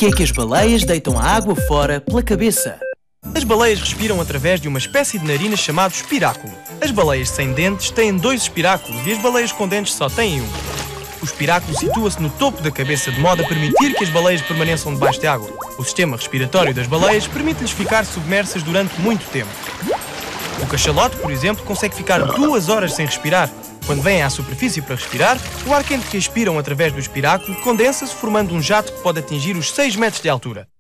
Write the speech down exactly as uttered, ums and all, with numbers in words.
Porquê é que as baleias deitam a água fora pela cabeça? As baleias respiram através de uma espécie de narina chamado espiráculo. As baleias sem dentes têm dois espiráculos e as baleias com dentes só têm um. O espiráculo situa-se no topo da cabeça de modo a permitir que as baleias permaneçam debaixo de água. O sistema respiratório das baleias permite-lhes ficar submersas durante muito tempo. O cachalote, por exemplo, consegue ficar duas horas sem respirar. Quando vêm à superfície para respirar, o ar quente que expiram através do espiráculo condensa-se formando um jato que pode atingir os seis metros de altura.